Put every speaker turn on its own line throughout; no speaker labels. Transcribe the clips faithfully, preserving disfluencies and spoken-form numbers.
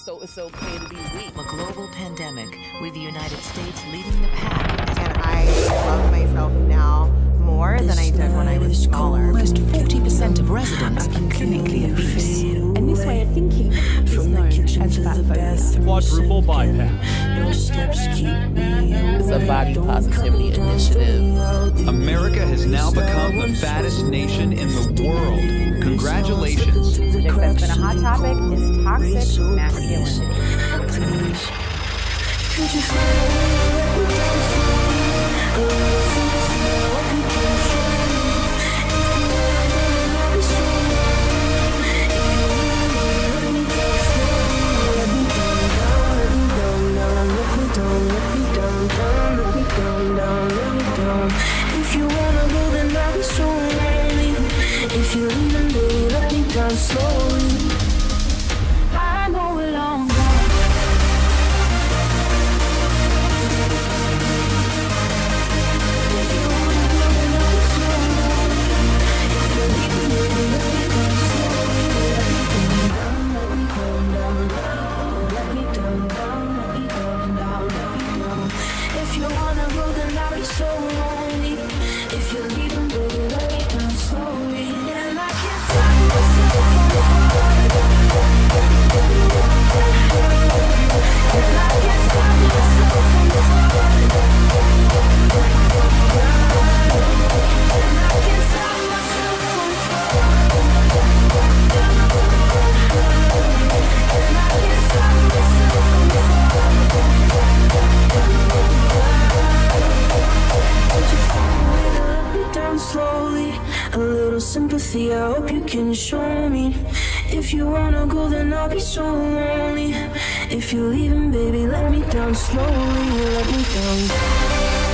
so it's okay to be weak.
A global pandemic with the United States leading the pack.
And I love myself now more than I did when I was smaller.
Almost forty percent of residents are clinically obese.
And this way of thinking is known as fat phobia.
Quadruple bypass.
It's a body positivity initiative.
America has now become the fattest nation in the world. Congratulations.
That's been a hot topic is toxic masculinity.
If you wanna go, then I'll be so lonely. If you leave, then baby, let me down slowly. I know we're long gone. If you wanna go, then I'll be so lonely. If you leave, then baby, let me down slowly. Let me down, let me down, down, let me down, down, let me down. If you wanna go, then I'll be so lonely. If you leave, then baby, let me down slowly. And I can't stop myself from falling. And I can't stop myself from falling. And I can't stop myself from falling. And I can't stop myself from falling. Down slowly, a little sympathy, I hope you can show me. If you wanna go, then I'll be so lonely. If you're leaving, baby, let me down slowly, let me down.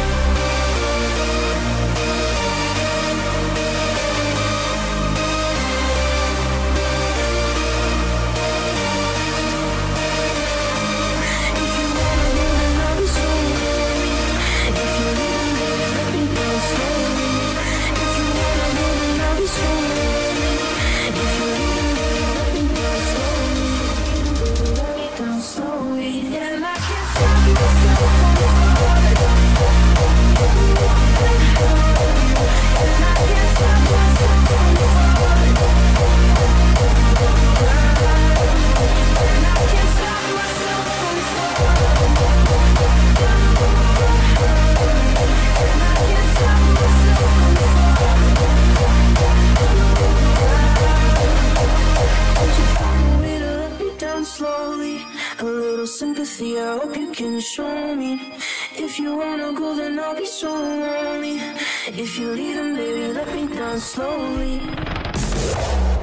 Slowly, a little sympathy, I hope you can show me. If you wanna go, then I'll be so lonely. If you're leaving, baby, let me down slowly.